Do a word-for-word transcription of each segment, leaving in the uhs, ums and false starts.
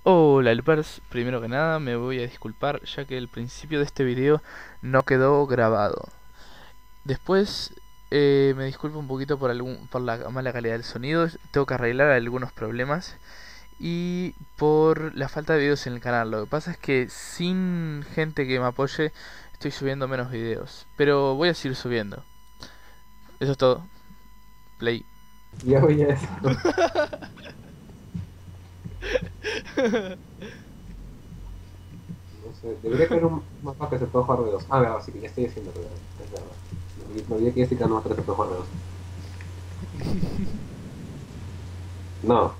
Hola Lupers, primero que nada me voy a disculpar ya que el principio de este video no quedó grabado. Después eh, me disculpo un poquito por, algún, por la mala calidad del sonido, tengo que arreglar algunos problemas y por la falta de videos en el canal. Lo que pasa es que sin gente que me apoye estoy subiendo menos videos, pero voy a seguir subiendo. Eso es todo. Play. Ya oye eso. No sé, debería haber un mapa que se pueda jugar de dos. Ah, verdad, sí que ya estoy haciendo verdad. Es verdad. Me me olvidé que este canal mapa que se puede jugar de dos. No.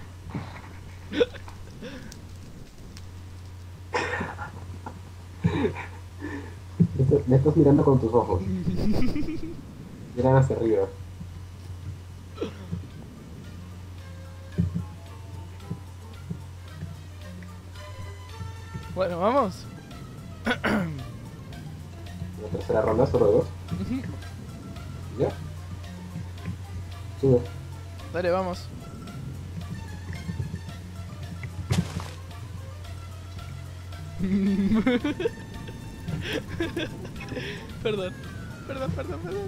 Esto- Me estás mirando con tus ojos. Miran hacia arriba. Bueno, vamos. La tercera ronda, solo de dos. ¿Ya? Sube. Dale, vamos. Perdón, perdón, perdón, perdón.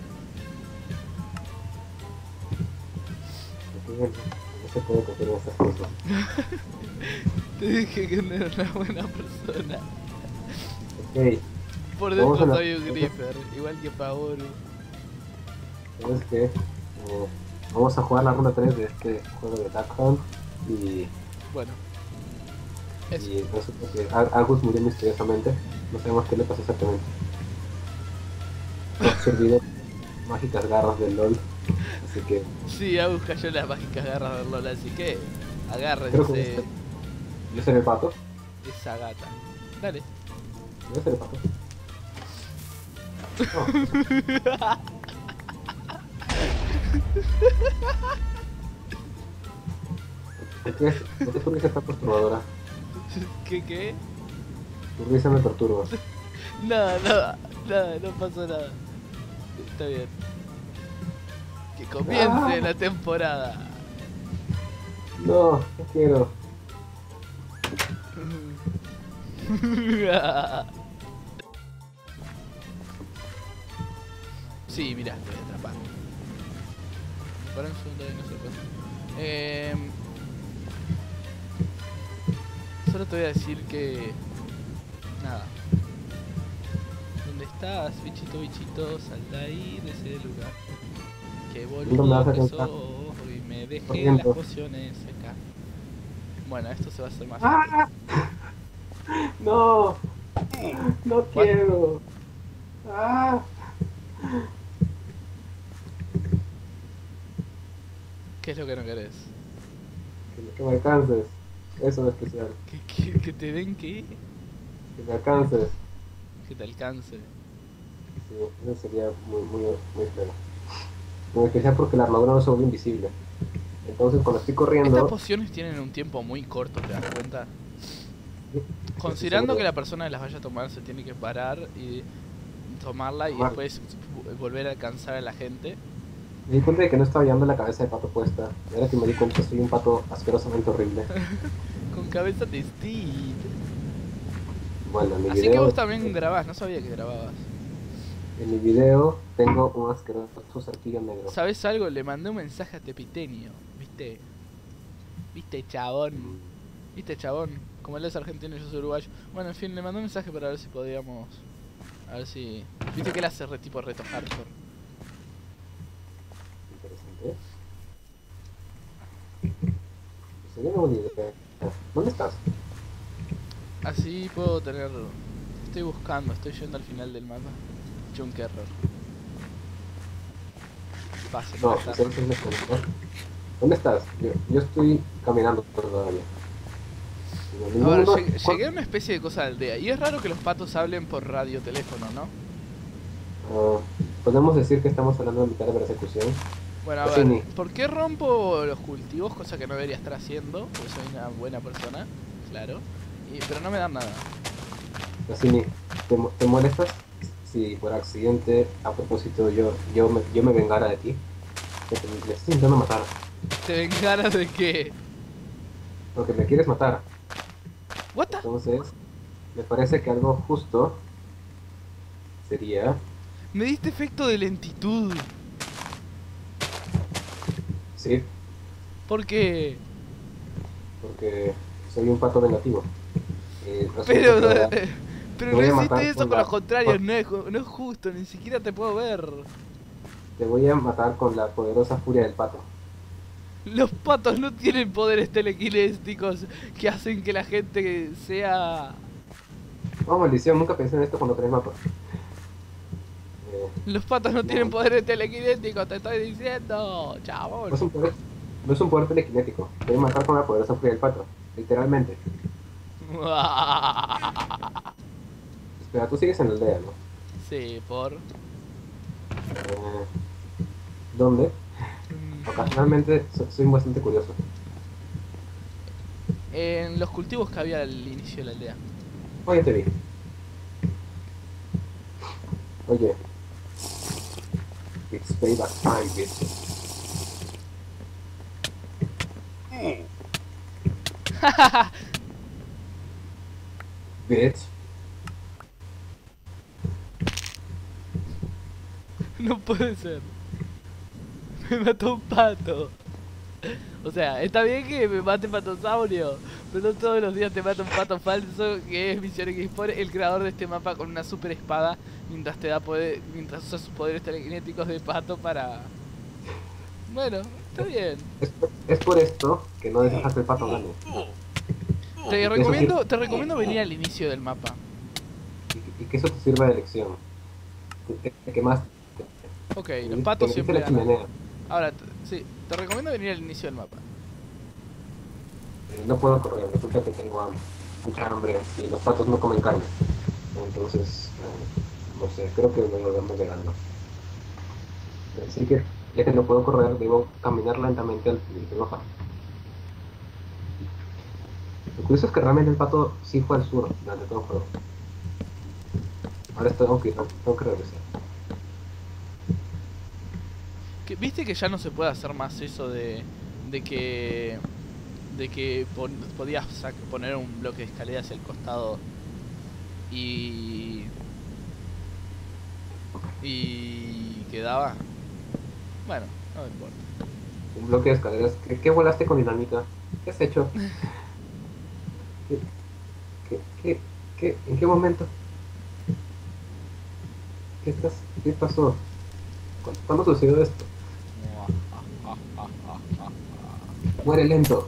No se puede coger esas cosas. Te dije que no era una buena persona. Ok, Por vamos dentro a la- soy un Gripper, igual que Paoru. ¿sabes qué? Eh, vamos a jugar la ronda tres de este juego de Duck Hunt y, Bueno, eso. y resulta que Ar- Argus murió misteriosamente. No sabemos qué le pasó exactamente. Fue absorbido por mágicas garras del LOL. Así que Sí, Agus cayó en las mágicas garras del LOL, así que creo que agárrense este- yo seré el pato. esa gata. Dale. Yo seré el pato. No, ¿por qué, por qué tu risa es tan perturbadora? ¿Qué qué? Tu risa me perturba. Nada, nada, nada, no pasó nada. Está bien. Que comience Ah. la temporada. No, no quiero. Sí, mirá, te voy a atrapar. Para un segundo y no se puede. Eh, solo te voy a decir que... Nada. ¿Dónde estás, bichito, bichito? Sal de ahí, de ese lugar. Que ¿Dónde me vas boludo a que alcanzar? sos y me dejé las Corriendo. pociones acá. Bueno, esto se va a hacer más ¡Ah! No, no What? quiero. ¡Ah! ¿Qué es lo que no querés? Que, que me alcances. Eso es especial. ¿Que, que, que te den qué? Que me alcances. Que te alcance. Sí, eso sería muy, muy, muy feo. En especial porque la armadura no se vuelve invisible. Entonces cuando estoy Estas corriendo... pociones tienen un tiempo muy corto, ¿te das cuenta? estoy Considerando seguro. que la persona que las vaya a tomar se tiene que parar y tomarla y Tomar. después volver a alcanzar a la gente. Me di cuenta de que no estaba llevando la cabeza de pato puesta. Y ahora que me di cuenta soy un pato asquerosamente horrible. Con cabeza de Steve. Bueno, en mi Así que video... vos también grabás, no sabía que grababas. En mi video tengo un asqueroso cerquillo negro. ¿Sabés algo? Le mandé un mensaje a Tepiteño, ¿viste? ¿Viste, chabón? ¿Viste, chabón? Como él es argentino y yo soy uruguayo. Bueno, en fin, le mandé un mensaje para ver si podíamos... A ver si... Viste que él hace re, tipo reto hardcore. Interesante. Sería una buena idea. ¿Dónde estás? Así puedo tener... Estoy buscando, estoy yendo al final del mapa. Junk error. Pase, No, no, ese es el desconector. ¿Dónde estás? Yo, yo estoy caminando todavía. No, A ver, no, llegué, no, llegué a una especie de cosa de aldea. Y es raro que los patos hablen por radioteléfono, ¿no? ah, podemos decir que estamos hablando de mitad de persecución. Bueno, a Cassini. ver, ¿por qué rompo los cultivos? Cosa que no debería estar haciendo, porque soy una buena persona, claro. Y, pero no me dan nada. Cassini, ¿te, mo- ¿te molestas si por accidente, a propósito, yo, yo, me, yo me vengara de ti? Que te, me estás intentando matar. ¿Te ven ganas de qué? Porque me quieres matar. What the? Entonces, me parece que algo justo sería... Me diste efecto de lentitud. Sí, ¿Por qué? porque soy un pato vengativo. Eh, resulta Pero, que ahora pero te no voy a hiciste matar eso con con la... los contrarios, no es, ju- no es justo, ni siquiera te puedo ver. Te voy a matar con la poderosa furia del pato. Los patos no tienen poderes telequinésticos que hacen que la gente sea... Oh, maldición, nunca pensé en esto cuando creé el mapa. Eh, Los patos no tienen no, poderes telequinéticos, te estoy diciendo, no es chabón. un poder, no es un poder telequinético. Te voy a matar con la poderosa furia del pato. Literalmente. Espera, tú sigues en la aldea, ¿no? Sí, por... Eh, ¿Dónde? Mm, Ocasionalmente so- soy bastante curioso. En los cultivos que había al inicio de la aldea. Oye, te vi. Oye, it's payback time, bitch. Bitch. No puede ser. Me mató un pato. O sea, está bien que me mate patosaurio, pero no todos los días te mata un pato falso que es Mission X-Spore, el creador de este mapa con una super espada, mientras te da poder, mientras usa sus poderes telequinéticos de pato para... Bueno, está bien. Es, por- es por esto que no dejas que el pato gane. Te Y que eso, sir- recomiendo, te recomiendo venir al inicio del mapa. y que- y que eso te sirva de lección. Que, que, que más Ok, que los me, que patos me dice siempre la ganan. chimenea. Ahora, t- sí, te recomiendo venir al inicio del mapa. Eh, no puedo correr, resulta que tengo ham- mucha hambre y los patos no comen carne. Entonces, eh, no sé, creo que me lo damos ganando. Así que, ya que no puedo correr, debo caminar lentamente al siguiente mapa. Lo curioso es que realmente el pato sí fue al sur durante todo el juego. Ahora tengo que, tengo que regresar. Que- ¿Viste que ya no se puede hacer más eso de, de que de que pon- podías sac- poner un bloque de escalera hacia el costado y y quedaba? Bueno, no me importa. Un bloque de escaleras. ¿Qué, qué volaste con dinamita? ¿Qué has hecho? ¿Qué, qué, qué, qué- en qué momento? ¿Qué estás? ¿Qué pasó? ¿Cu- ¿Cuándo sucedió esto? Muere lento.